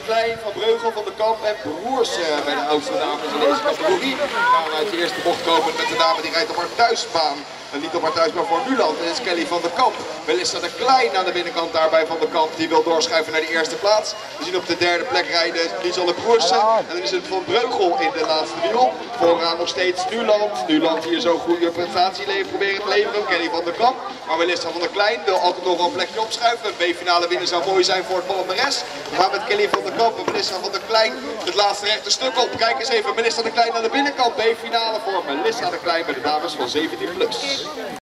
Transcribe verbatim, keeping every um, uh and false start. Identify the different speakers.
Speaker 1: Klein, Van Breugel, Van de Kamp en Broers uh, bij de oudste dames in deze categorie. Gaan we uit de eerste bocht komen met de dame die rijdt op haar thuisbaan. En niet op haar thuisbaan voor Nuland. Dat is Kelly van de Kamp. Melissa de Klein aan de binnenkant daarbij van de Kamp. Die wil doorschuiven naar de eerste plaats. We zien op de derde plek rijden Lisanne Broersen. En dan is het Van Breugel in de laatste wiel. Vooraan nog steeds Nuland. Nuland hier zo'n goede prestatie leven, proberen te leveren. Kelly van de Kamp. Maar Melissa van der Klein wil altijd nog wel een plekje opschuiven. Een B-finale winnen zou mooi zijn voor het palmares. We gaan met Kelly van der Kamp en Melissa van der Klein het laatste rechte stuk op. Kijk eens even, Melissa de Klein aan de binnenkant. B-finale voor Melissa de Klein bij de dames van zeventien plus.